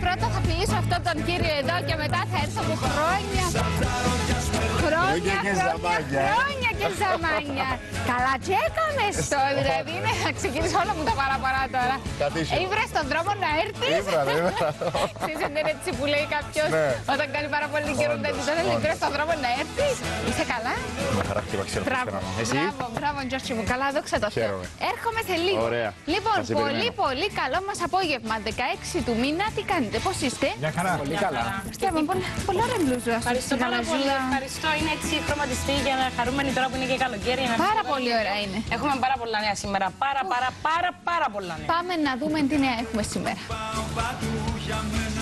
πρώτα θα φιλήσω αυτόν τον κύριο εδώ και μετά θα έρθω από χρόνια. Χρόνια και ζαμάνια. Καλά τσέκαμε στο, δηλαδή είναι να ξεκινήσω όλα μου τα παραπαρά τώρα. Ήβρες τον δρόμο να έρθεις. Ήβρα. Ξέρεις, δεν είναι έτσι που λέει κάποιος όταν κάνει πάρα πολύ καιρό δεν την τότε, ήβρες τον δρόμο να έρθεις. Είσαι καλά? Με χαρά και ξέρω πώς κάνω. Εσύ? Μπράβο, Τζόρτσι μου, καλά, δόξα τω Θεώ. Έρχομαι σε λίγο. Ωραία. Λοιπόν, πολύ καλό μας απόγευμα, 16 του μήνα. Τι κάνετε, πώς είστε? Μια χαρά. Πολύ καλά. Πολλά ωραία μπλούζα. Ευχαριστώ πάρα πολύ. Ευχαριστώ. Είναι έτσι χρωματιστή για να χαρούμενοι τώρα που είναι και καλοκαίρι. Πάρα πολύ ωραία είναι. Έχουμε πάρα πολλά νέα σήμερα. Πάρα πολλά νέα. Πάμε να δούμε τι νέα έχουμε σήμερα.